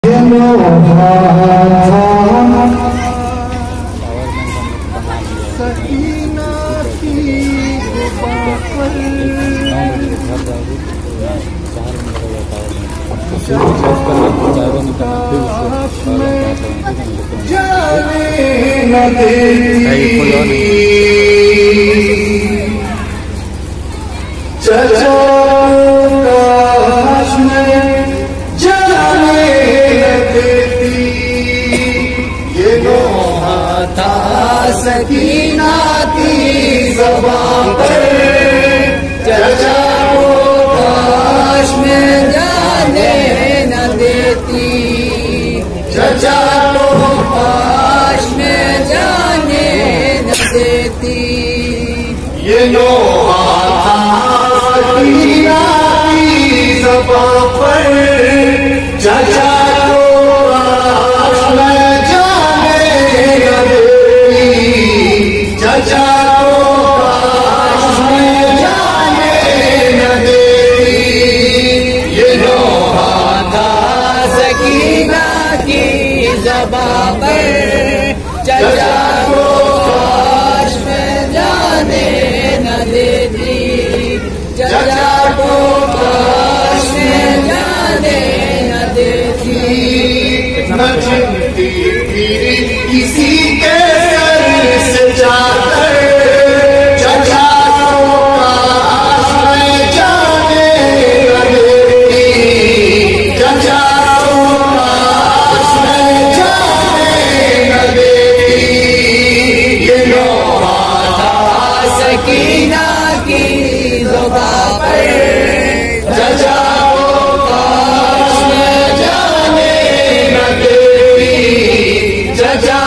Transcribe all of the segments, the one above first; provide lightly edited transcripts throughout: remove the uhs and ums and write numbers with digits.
सकीना की जाने न देती चचा काश में जाने न देती ये नोहा था सकीना की ज़बान पर चचा काश में जाने न देती चचा काश में जाने न देती ये नोहा था सकीना की ज़बान पर चचा काश में जाने न देती चचा काश में जाने न देती ये नोहा था सकीना की ज़बान पर चचा काश में जाने न देती चचा काश में जाने न देती न चिंती फिर किसी के सर से चादर चचा काश में जाने न देती चचा काश में जाने न देती ये नोहा था सकीना की ज़बान पर चचा काश में जाने न देती चचा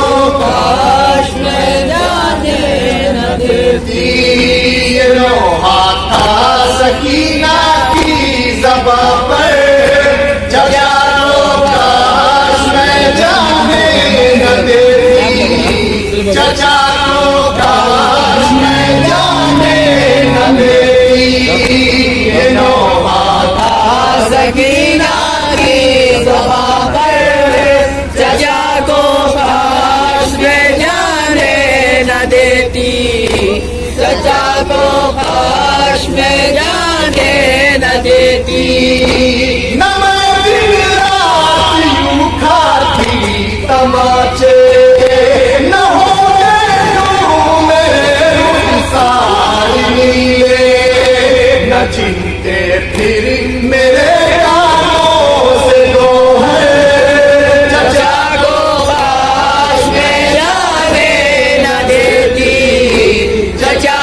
काश में जाने न देती ये नोहा था सकीना की ज़बान पर चचा काश में जाने न देती चचा काश में जाने न देती ये नोहा था सकीना की ज़बान पर चचा काश में जाने न देती चचा काश में जाने न देती न मैं दिन रात यूं खाती तमाचे न होते यूं मेरे रुखसार नीले न चिंते फिर मेरे कानों से दो है चचा काश में जाने न देती चचा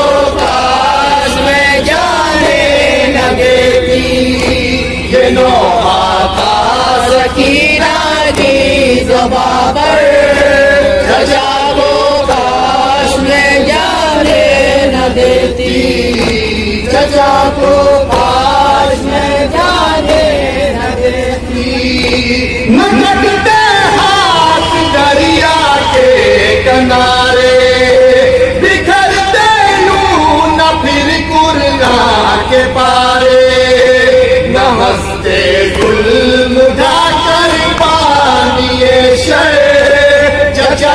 काश में जाने न देती ये नोहा था सकीना की ज़बान पर चचा काश में जाने न देती चचा काश में जाने न देती न कटते हाथ दरिया के किनारे बिखरते यूं न फिर कुरना के पारे न हंसते जुल्म ढाकर पानिए शर चचा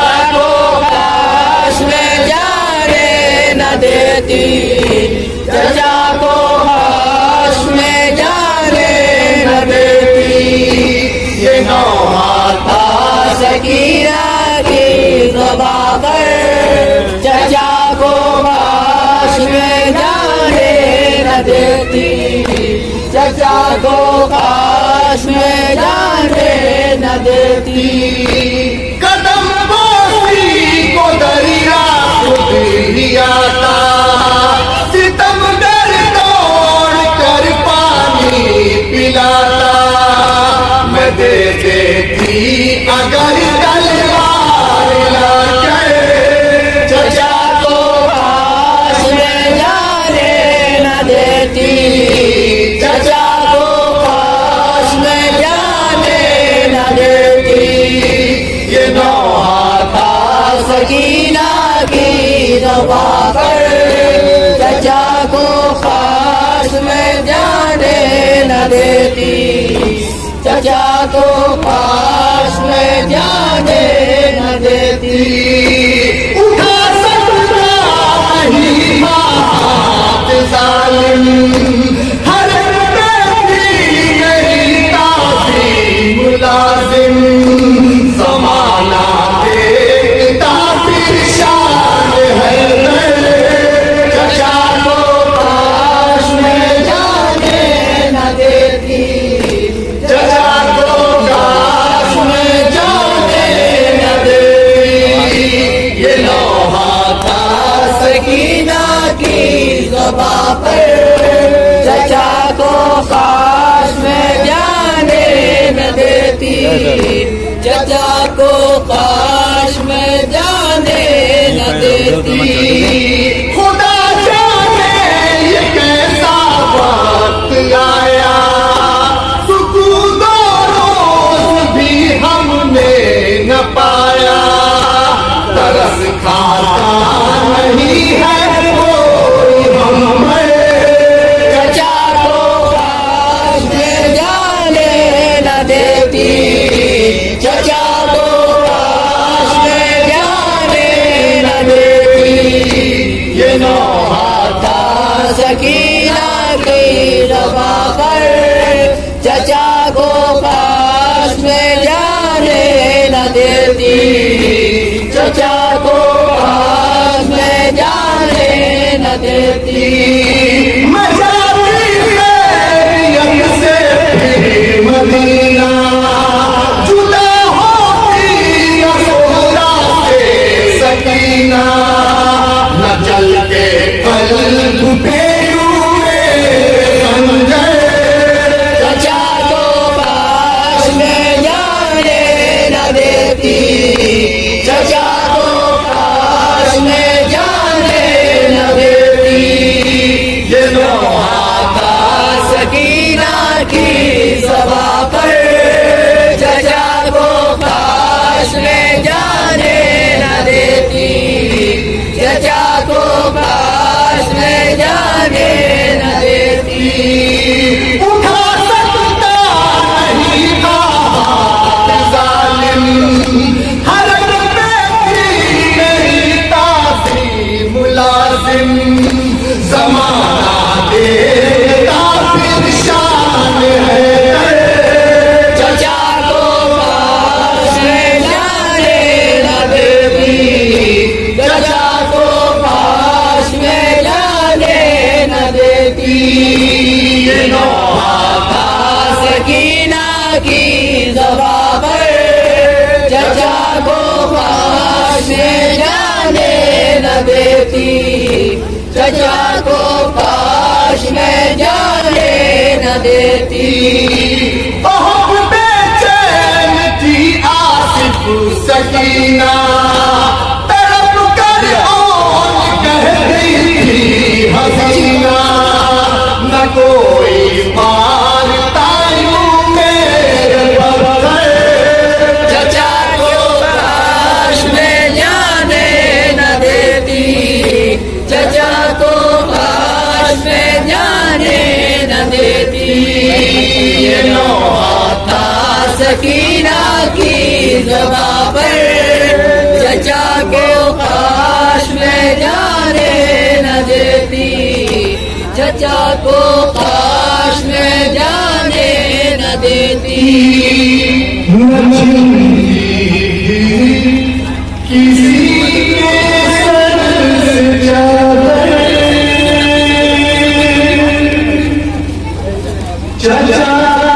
काश में जाने न देती चचा काश में जाने न देती ये नोहा था सकीना की ज़बान पर चचा काश में जाने न देती चचा काश में जाने न देती कदम बोसी को दरिया खुद ही आता सितम डर तोड़ कर पानी पिलाता मैं दे देती अगर तलवार लाकर चचा काश में जाने न देती चचा काश में जाने न देती ये नोहा था सकीना की ज़बान पर चचा काश में जाने न देती चचा को पास में जाने न देती। उठा सकता नहीं हाथ जालिम, हर व्यक्ति नहीं ताज़ी मुलाजिम। ज़माना देखता परेशान है, चचा को पास में जाने न देती। चचा को पास में जाने न देती। ये लोहा था सकीना की ज़बां पर, चचा को पास में जाने न देती। चचा को पास में जाने न देती। खुदा जाने ये कैसा वक्त आया, सुकून रोज़ भी हमने न पाया। तरस खाता नहीं है कोई हमें, चचा को पास में जाने न देती। चचा को पास में जाने न देती। ये लोहा था सकीना की ज़बां पर, चचा को पास में जाने न देती। चचा को पास में जाने न देती। मजारी खैरियत से मदीना, जुदा होती रसूला से सकीना। न जल के कल्ब पे हुए खंजर, चचा को पास में जाने न देती। चचा को पास में जाने न देती। ये लोहा था सकीना की ज़बां पर, चचा को पास में जाने न देती। चचा को पास में जाने न देती। उठा सकता नहीं था हाथ जालिम, हर व्यक्ति नहीं ताज़ी मुलाजिम। ज़माना देखता परेशान है, चचा को पास में जाने न देती। चचा को पास में जाने न देती। ये लोहा था सकीना की ज़बां पर, चचा को पास में जाने न देती। चचा को पास में जाने न देती। बहुत बेचैन थी आसिफ सकीना, तड़प कर और कहती थी हसीना। न कोई मारता यूं मेरे बगैर, चचा को पास में जाने न देती। चचा को पास में जाने न देती। ये लोहा था सकीना की ज़बां पर, चचा को पास में जाने न देती। चचा को पास में जाने न देती। किसी के सर से चादर, चचा